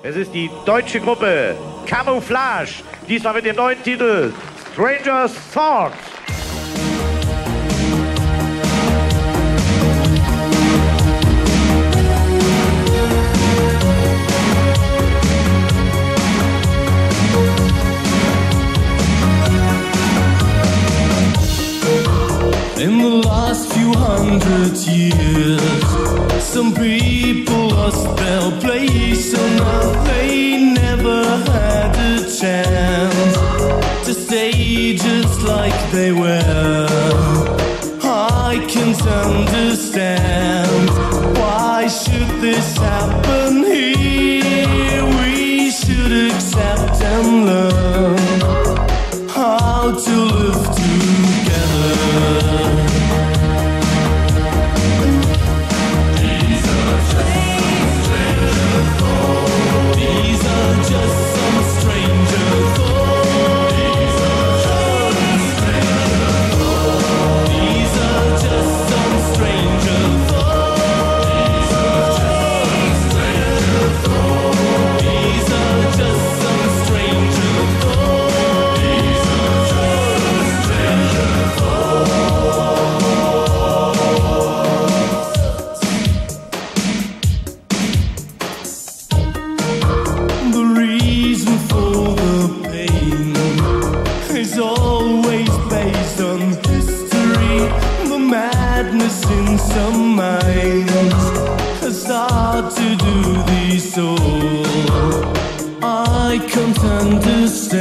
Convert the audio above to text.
Es ist die deutsche Gruppe Camouflage, diesmal mit dem neuen Titel Stranger's Thoughts. In the last few 100 years, some people lost their place, and now they never had a chance to stay just like they were. I can't understand, why should this happen here? We should accept and learn how to live together. In some minds has hard to do this all. I can't understand